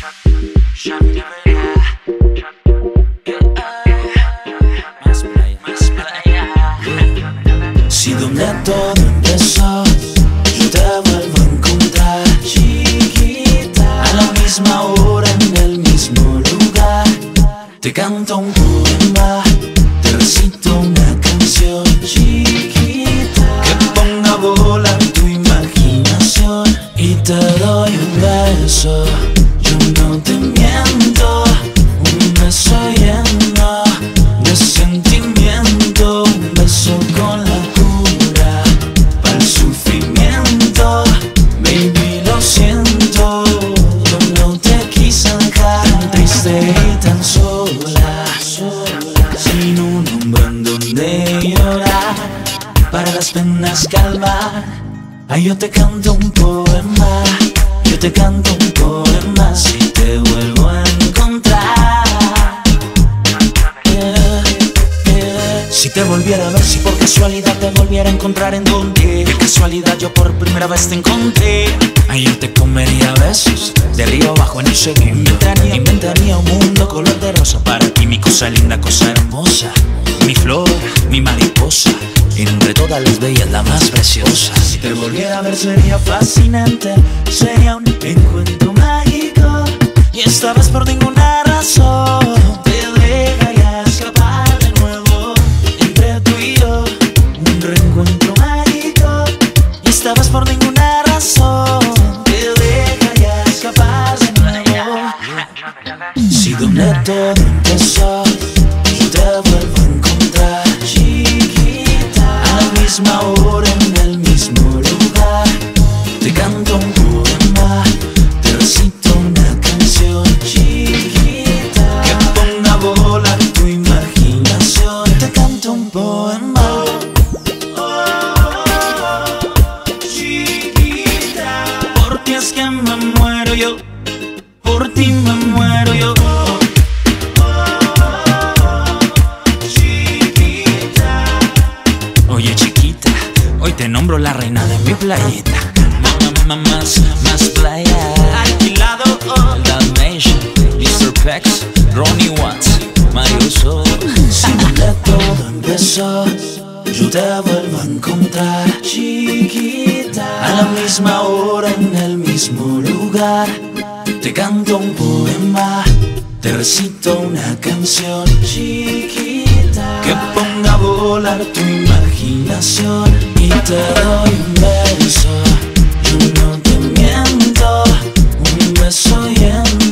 Si donde todo empezó, yo te vuelvo a encontrar, chiquita, a la misma hora, en el mismo lugar. Te canto un poema, te recito una canción, chiquita, que ponga a volar tu imaginación. Y te doy un beso, yo no te miento, un beso lleno de sentimiento, un beso con la cura para el sufrimiento. Baby, lo siento, yo no te quise dejar tan triste y tan sola, sin un hombre en donde llorar, para las penas calmar. Ay, yo te canto un poema, yo te canto un poema, si te vuelvo a encontrar. Si te volviera a ver, si por casualidad te volviera a encontrar, ¿en dónde? De casualidad yo por primera vez te encontré. Ay, yo te comería besos, de arriba abajo en el segundo. Inventaría un mundo color de rosa para ti, mi cosa linda, cosa hermosa, mi flor, mi mariposa, entre todas las bellas la más preciosa. Si te volviera a ver sería fascinante, sería un encuentro mágico, y esta vez por ninguna razón te dejaría escapar de nuevo. Entre tú y yo, un reencuentro mágico, y esta vez por ninguna razón te dejaría escapar de nuevo. Si donde todo empezó, yo te vuelvo a encontrar, chiquita, a la misma hora, en el mismo lugar. Te canto un poema, te recito una canción, chiquita, que ponga a volar tu imaginación. Te canto un poema, chiquita, por ti es que me muero yo, por ti me muero yo. Oye chiquita, hoy te nombro la reina de mi playita. Más playa. Alquilado, Dalmatian, Mr. Pex, Ronnie Watts, Mario Sol. Si donde todo empezó, yo te vuelvo a encontrar, chiquita, a la misma hora, en el mismo lugar. Te canto un poema, te recito una canción, chiquita, que ponga a volar tu imaginación. Y te doy un beso, yo no te miento, un beso lleno